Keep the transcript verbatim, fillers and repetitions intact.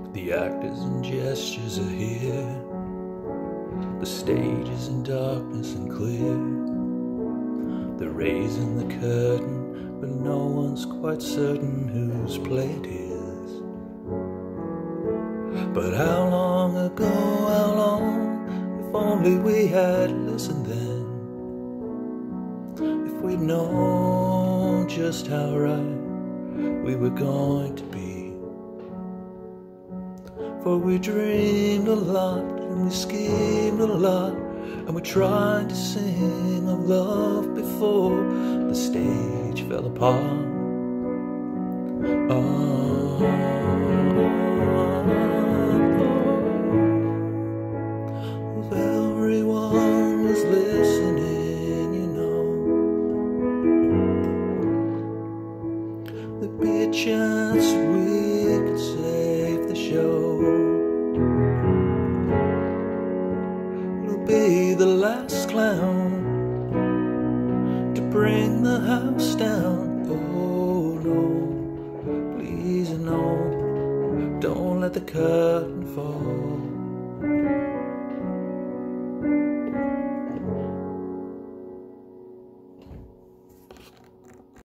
The actors and gestures are here. The stage is in darkness and clear. They're raising the curtain, but no one's quite certain whose play it is. But how long ago, how long, if only we had listened then, if we'd known just how right we were going to be. For we dreamed a lot, and we schemed a lot, and we tried to sing of love before the stage fell apart. Oh, if everyone was listening, you know, there'd be a chance we could save the show. Be the last clown to bring the house down. Oh no, please no, don't let the curtain fall.